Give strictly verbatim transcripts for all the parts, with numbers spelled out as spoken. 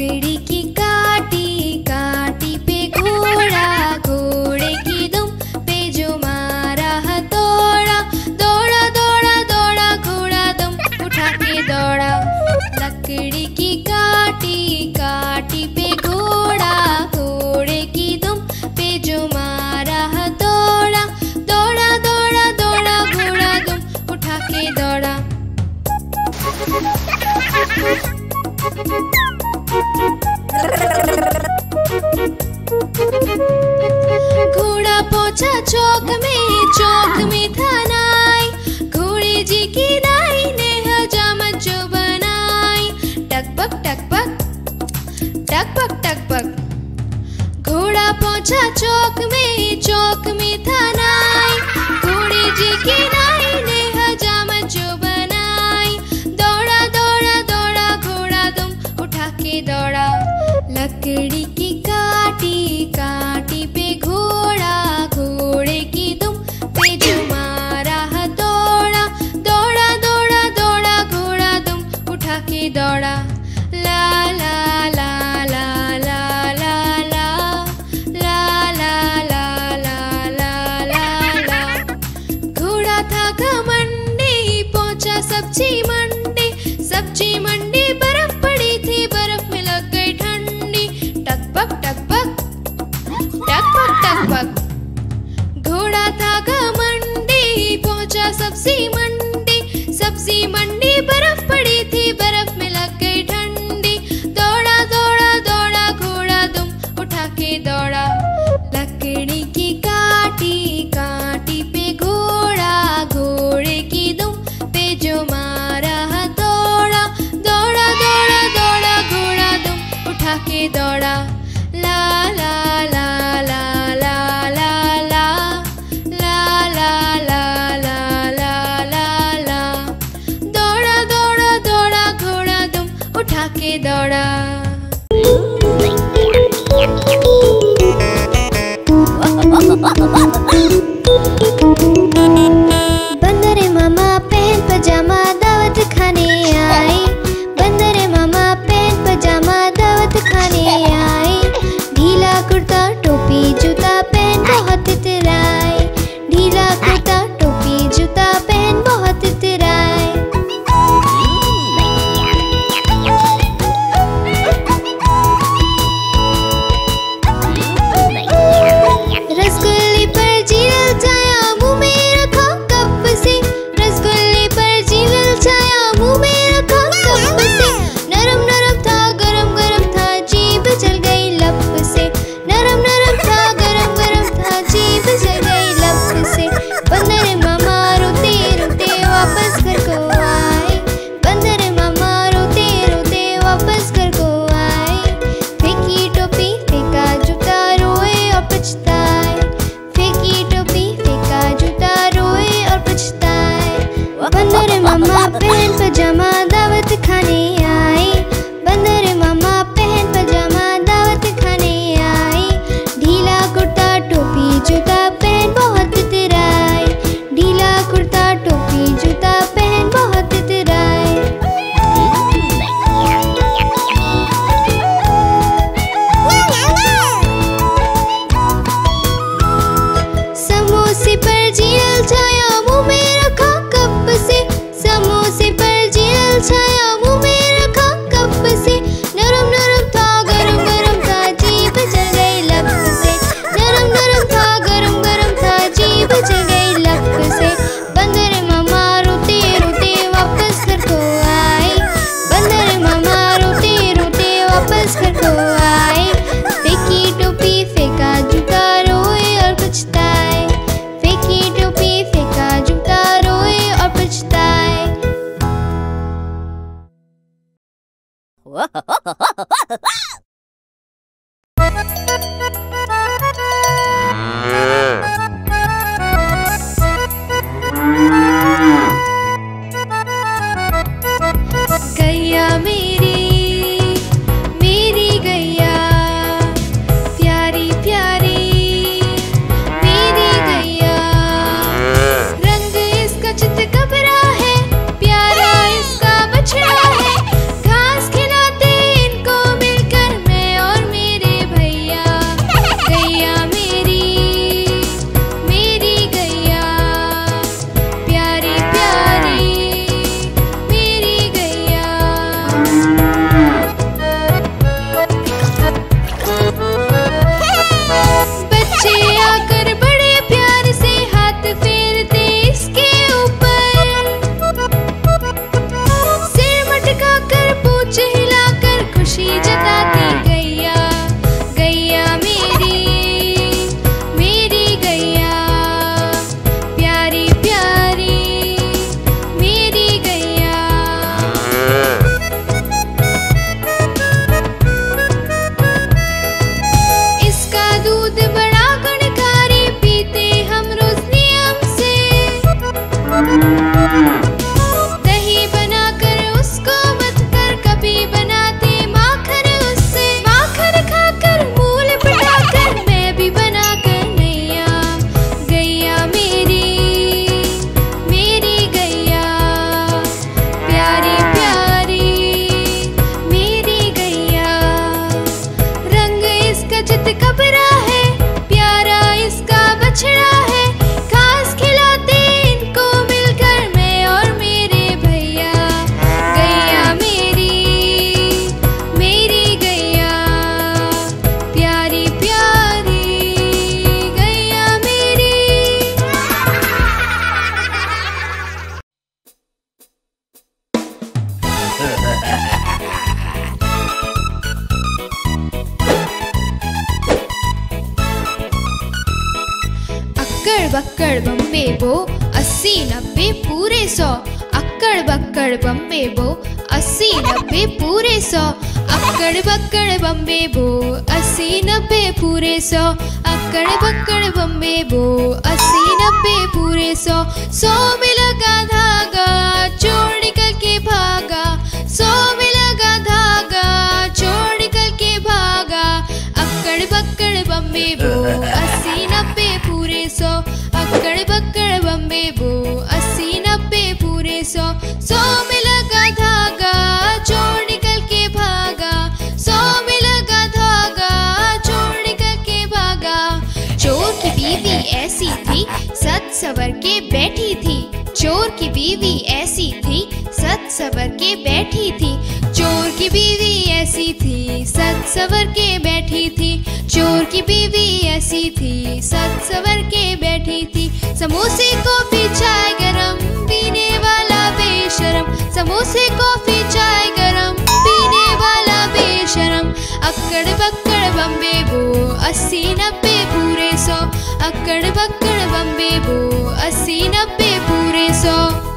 लकड़ी की काटी, काटी पे घोड़ा, घोड़े की दुम पे जो मारा हथौड़ा, दौड़ा दौड़ा दौड़ा घोड़ा दुम उठा के दौड़ा। लकड़ी की काटी, काटी पे घोड़ा, घोड़े की दुम पे जो मारा हथौड़ा, दौड़ा दौड़ा दौड़ा घोड़ा दुम उठा के दौड़ा। घोड़ा पहुंचा चौक में, चौक में था नाई, घोड़े जी की नाई ने हजामत जो बनाई। टकपक टकपक टकपक टकपक। घोड़ा पहुंचा चौक में, चौक में था नाई, घोड़े जी की नाई ने हजामत जो बनाई। दौड़ा दौड़ा दौड़ा घोड़ा दुम उठा के दौड़ा। लकड़ी की काटी, काटी पे घोड़ा, घोड़े की दुम पे जो मारा हथौड़ा, दौड़ा दौड़ा दौड़ा घोड़ा दुम उठा के दौड़ा। ला ला ला ला ला ला ला ला ला ला ला ला ला ला। घोड़ा था घमंडी, पहुंचा सब्जी मंडी, सब्जी मंडी बर्फ पड़ी थी, बर्फ में लग गई ठंडी। टकपक टकपक टकपक टकपक। घोड़ा था घमंडी, पहुंचा सब्जी मंडी, सब्जी मंडी बर्फ पड़ी थी, बर्फ में लग गई ठंडी। दौड़ा दौड़ा दौड़ा घोड़ा दुम उठा के दौड़ा। लकड़ी की काटी, काटी पे घोड़ा, घोड़े की दुम पे जो मारा हथौड़ा, दौड़ा दौड़ा दौड़ा घोड़ा दुम उठा के दौड़ा। ला ला ला ला ला ला ला ला ला ला ला ला ला ला। दौड़ा दौड़ा दौड़ा घोड़ा दुम उठा के दौड़ा। बंदर मामा पहन पजामा दावत खाने आए, बंदर मामा पहन पजामा दावत खाने आए। ढीला कुर्ता टोपी जूता पहन बहुत इतराए, ढीला कुर्ता टोपी जूता पहन बहुत इतराए। रसगुल्ले पर जीरल छाया मुंह में रखा कप से, रसगुल्ले पर जीरल छाया मुंह में रखा कप से। नरम नरम था गरम गरम था जीभ जल गई लप से, नरम नरम था गरम गरम था जीभ जल गई लप से। बंदर मामा रोते रोते वापस घर को आए, बंदर मामा रोते रोते वापस घर को आए। फेंकी टोपी फेंका जूता रोए और पछताए, फेंकी टोपी फेंका जूता रोए और पछताए। बंदर मामा पहन पजामा दावत खाने आए, बंदर मामा पहन पजामा दावत खाने आए। ढीला कुर्ता टोपी जूता पहन बहुत इतराए, ढीला कुर्ता टोपी जूता पहन बहुत इतराए। समोसे पर जीरल छाया मुंह में रखा कप से, समोसे पर जीरल छाया मुंह में रखा कप से। नरम नरम था गरम गरम था जीभ जल गई लप से, नरम नरम था गरम गरम था जीभ जल गई लप से। बंदर मामा रोते रोते वापस घर को आए, बंदर मामा रोते रोते वापस घर को आए। फेंकी टोपी फेंका जूता रोए और पछताए, फेंकी टोपी फेंका जूता रोए और पछताए। गैया मेरी मेरी गैया, प्यारी प्यारी मेरी गैया। रंग इसका चित कबरा है, प्यारा इसका बछड़ा है, घास खिलाते इनको अक्कड़ बक्कड़ बम्बे बो अस्सी नब्बे पूरे सौ। अक्कड़ बक्कड़ बम्बे बो अस्सी नब्बे पूरे सौ। अक्कड़ बक्कड़ बम्बे बो अस्सी नब्बे पूरे सौ। अक्कड़ बक्कड़ बम्बे बो अस्सी नब्बे पूरे सौ। सौ में लगा धागा चोर निकल के भागा। सौ में लगा धागा चोर निकल के भागा। अक्कड़ बक्कड़ बम्बे बो अस्सी नब्बे पूरे सौ। अक्कड़ बक्कड़ बम्बे बो अस्सी नब्बे पूरे सौ। सौ में लगा धागा चोर निकल के भागा। सौ में लगा धागा चोर निकल के भागा। चोर की बीवी ऐसी थी सत सवर के बैठी थी। चोर की बीवी ऐसी थी सत सवर के बैठी थी। चोर की बीवी ऐसी थी सत सवर के बैठी थी। चोर की बीवी ऐसी थी सत सवर के बैठी थी। समोसे कॉफी चाय गरम पीने वाला बेशरम। समोसे कॉफी चाय गरम पीने वाला बेशरम। अक्कड़ बक्कड़ बम्बे बो अस्सी नब्बे पूरे सौ। अक्कड़ बक्कड़ बम्बे बो अस्सी नब्बे पूरे सौ।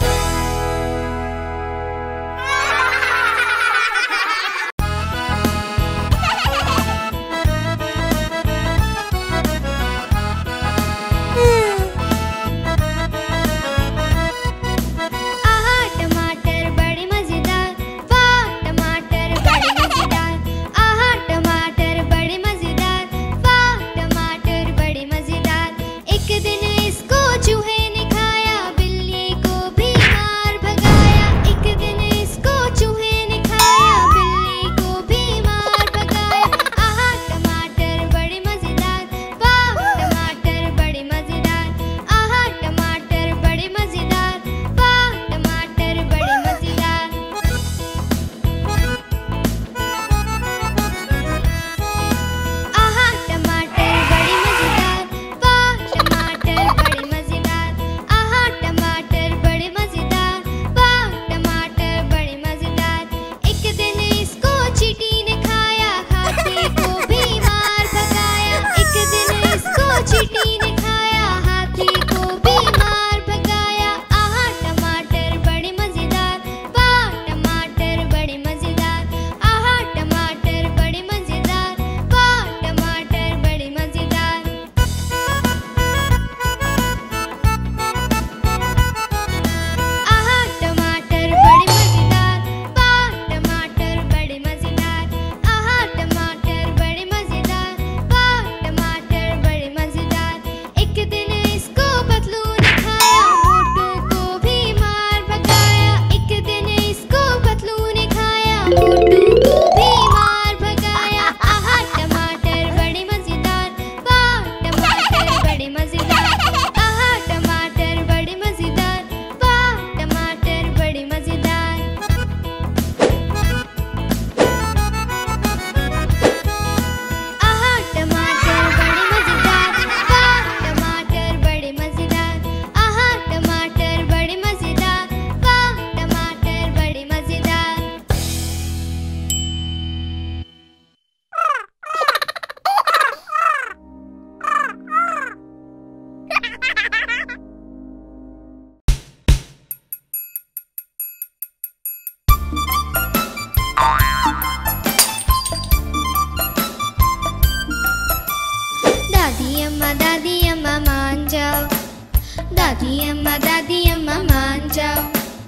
दादी अम्मा दादी अम्मा मान जाओ,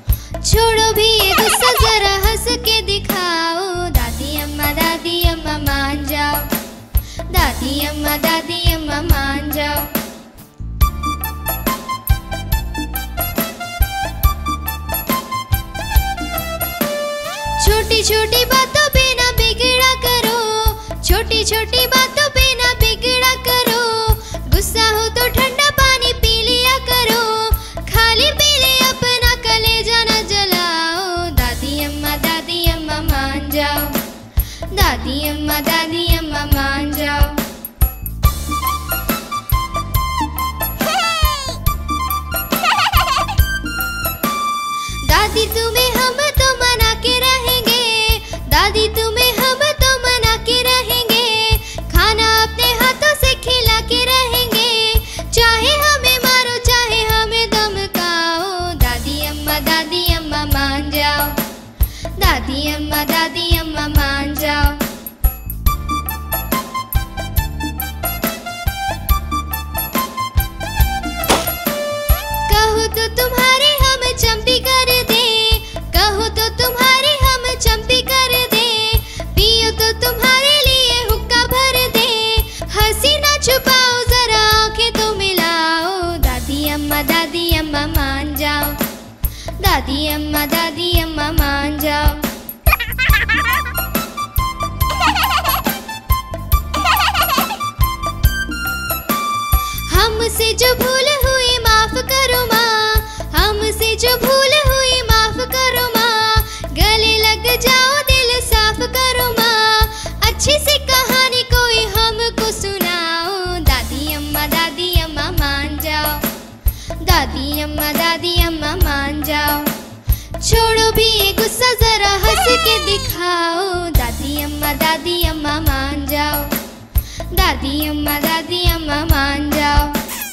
छोड़ो भी ये गुस्सा जरा हंस के दिखाओ। दादी अम्मा दादी अम्मा मान जाओ, दादी अम्मा दादी अम्मा मान जाओ। छोटी छोटी बातों पे ना बिगड़ा करो, छोटी छोटी बातों पे ना बिगड़ा करो। गुस्सा हो तो ठंडा पानी पी लिया करो, खाली पी ले अपना कलेजा ना जलाओ। दादी अम्मा दादी अम्मा मान जाओ, दादी अम्मा दादी अम्मा मान जाओ। दादी तुम्हें हम तो मना के रहेंगे, दादी तुम्हें हम तो मना के रहेंगे। खाना अपने हाथों से खिला के रहेंगे, दादी अम्मा दादी अम्मा मान जाओ। हमसे जो भूल हुई माफ करो माँ, हमसे जो भूल हुई माफ करो माँ, गले लग जाओ दिल साफ करो माँ, अच्छी सी कहानी कोई हमको सुनाओ। दादी अम्मा दादी अम्मा मान जाओ, दादी अम्मा दादी अम्मा मान जाओ। छोड़ो भी ये गुस्सा जरा हंस के दिखाओ। दादी अम्मा दादी अम्मा मान जाओ, दादी अम्मा दादी अम्मा मान जाओ।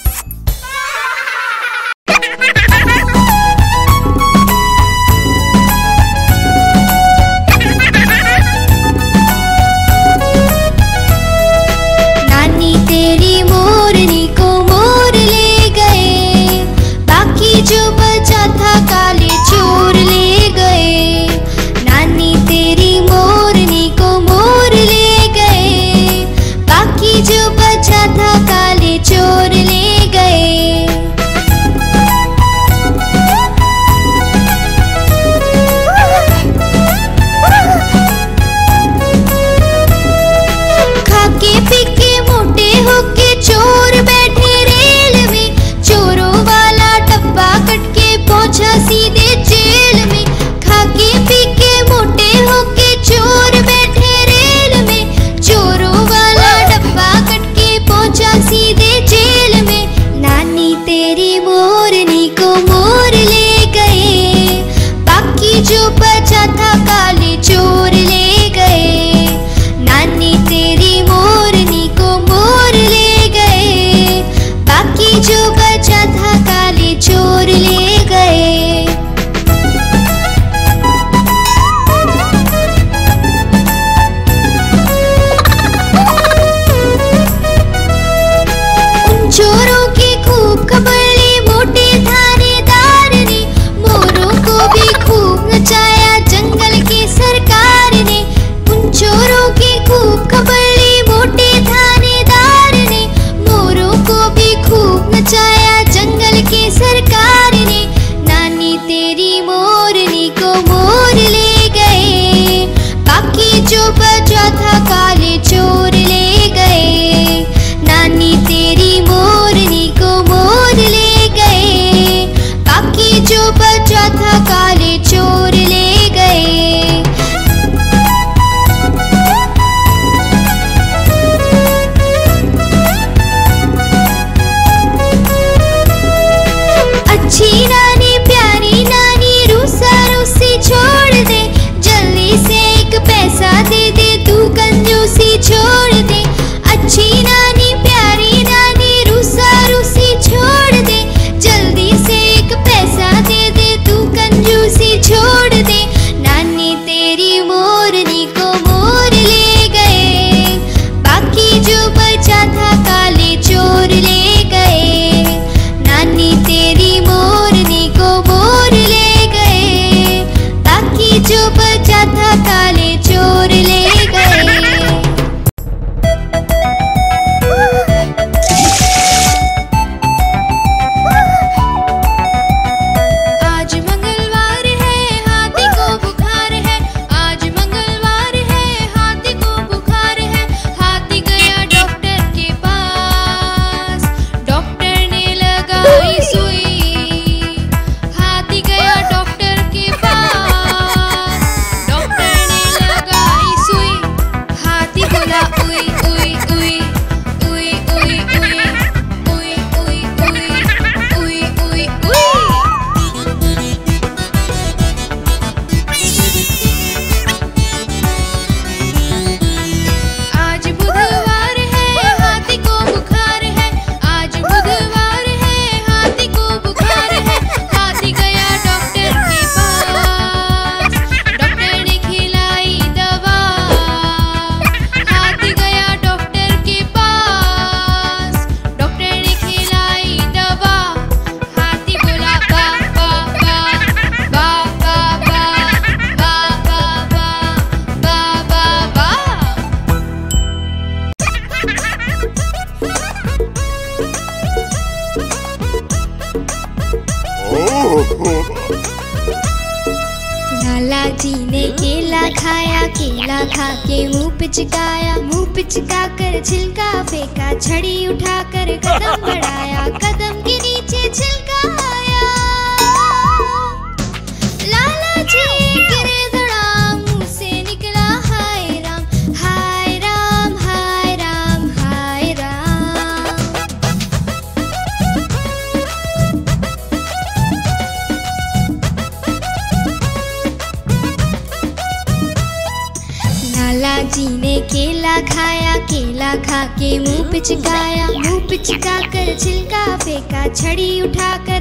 नानी तेरी मोरनी को मोर ले गए, बाकी जो बचा था काले चोर ले गए। नानी तेरी मोरनी को मोर ले गए, बाकी जो बचा था काले चोर ले गए। खाके पीके मोटे होके चोर बैठे रेल में, चोरों वाला डब्बा कट के पहुंचा सीधे जेल में। खाके पीके मोटे होके चोर बैठे रेल में, चोरों वाला डब्बा कट के पहुंचा सीधे जेल में। नानी तेरी मोरनी को मोर ले गए, बाकी जो बचा था काले चोर ले गए। नानी तेरी मोरनी को मोर ले गए, बाकी जो बचा था काले चोर ले गए। उन चोरों की खूब खबर ली मोटे थानेदार ने, मोरों को भी खूब नचाया जंगल की सरकार ने। उन चोरों की खूब खबर ली मोटे थानेदार ने, मोरों को भी खूब नचाया जंगल की सरकार ने। नानी तेरी मोरनी को मोर ले गए, बाकी जो बचा था काले चोर ले गए। नानी तेरी मोरनी को मोर ले गए, बाकी जो बचा था काले चोर ले गए। अच्छी नानी प्यारी नानी जी ने केला खाया, केला खा के मुंह पिचकाया, मुंह पिचका कर छिलका फेंका, छड़ी उठाकर कदम बढ़ाया, कदम के नीचे छिलका आया। लाला जी गिरे धड़ाम, मुंह से निकला हाय राम, हाय राम, हाय राम, हाय राम। लाला जी ने केला खाया, केला खा के मुंह पिचकाया, मुंह पिचका कर छिलका फेंका, छड़ी उठाकर